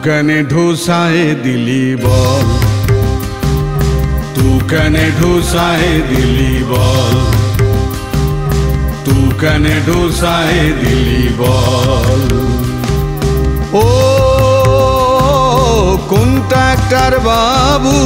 কেনে ঢুসায় দিলি বল, তু কেনে ঢুসায় দিলি বল, তু কেনে ঢুসায় দিলি বল। ও কন্ট্রাক্টর বাবু,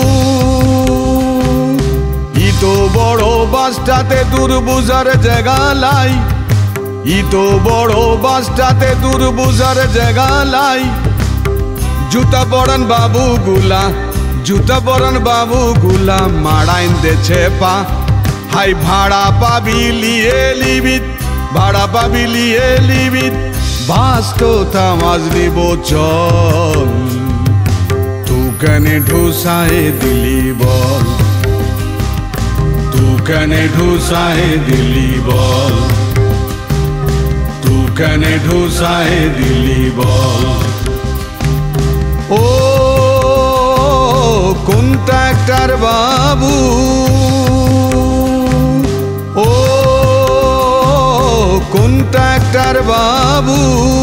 ই তো বড় বাসটাতে দূর বুঝার জায়গা লাই, ই তো বড় বাসটাতে দূর বুঝার জায়গা লাই। জুতা পরান বাবু গুলা, জুতা পরান বাবু গুলা মাড়াইন দেছে পা। হাই ভাড়া পাবি লিয়ে লিবিত, ভাড়া পাবি লিয়ে লিবিত, বাস তো তামাজ নিব চল। তু কেনে ঢুসায় দিলি বল, তু কেনে ঢুসায় দিলি বল, তু কেনে ঢুসায় দিলি বল। ও contractor Babu, O contractor Babu.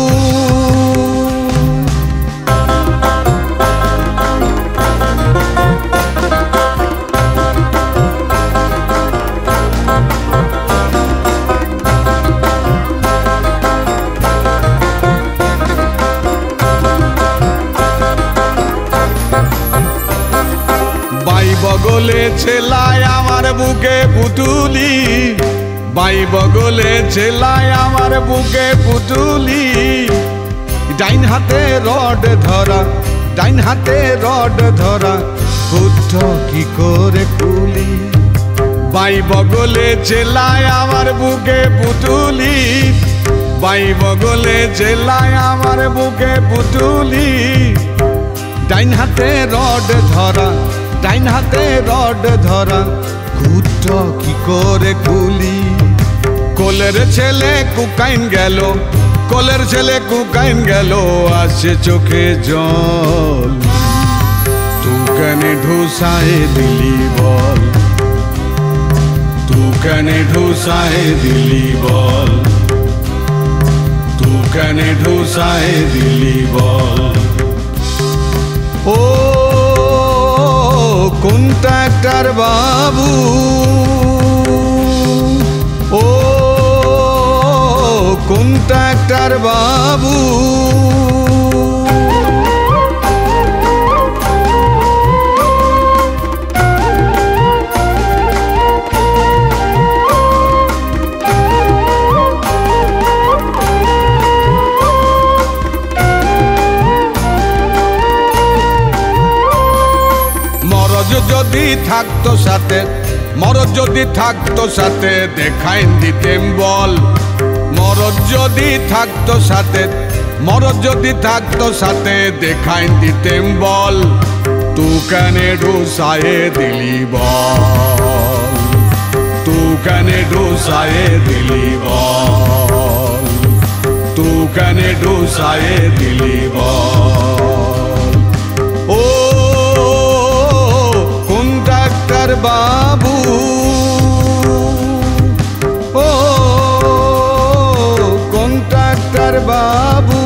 By বগলে ছেলায় আমার বুকে পুতুলি, বাই বগলে ছেলায় আমার বুকে পুতুলি। ডাইন হাতে রড ধরা, ডাইন হাতে রড ধরা, কুদ্ধ কি করে খুলি। বাই বগলে ছেলায় আমার বুকে পুতুলি, বাই বগলে ছেলায় আমার বুকে পুতুলি। ডাইন হাতে রড ধরা, ডাইন হাতে রড ধরা, কুদ্ধ কি করে খুলি। কোলের ছেলে কুকাইন গেল, কোলের ছেলে কুকাইন গেল, আসে চোখে জল। তু কেনে ঢুসায় দিলি বল, তু কেনে ঢুসায় দিলি বল, তু কেনে ঢুসায় দিলি বল। ও কন্ট্রাক্টর বাবু, ও কন্ট্রাক্টর বাবু। মরজ যদি থাকতো সাথে, মরজ যদি থাকতো সাথে, দেখাইন দিতেম বল। মরজ যদি থাকতো সাথে, মরজ যদি থাকতো সাথে, দেখাইন দিতেম বল। তু কেনে ঢুসায়ে দিলি বল, তু কেনে ঢুসায়ে দিলি বল, তু কেনে ঢুসায়ে দিলি বল। ও কন্ট্রাক্টর বাবু, ও কন্ট্রাক্টর বাবু।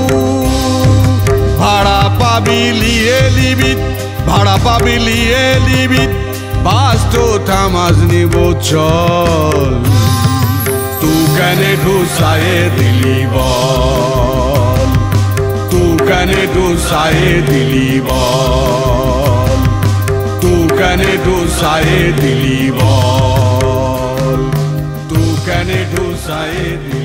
ভাড়া পাবি লিয়ে লিবিত, ভাড়া পাবি লিয়ে লিবিত, বাস তো তামাজ নিব চল। তু কেনে ঢুসায়ে দিলি বল, তু কেনে ঢুসায়ে দিলি বল, তু কেনে ঢুসায়ে দিলি বল, তু কেনে ঢুসায়ে দিলি।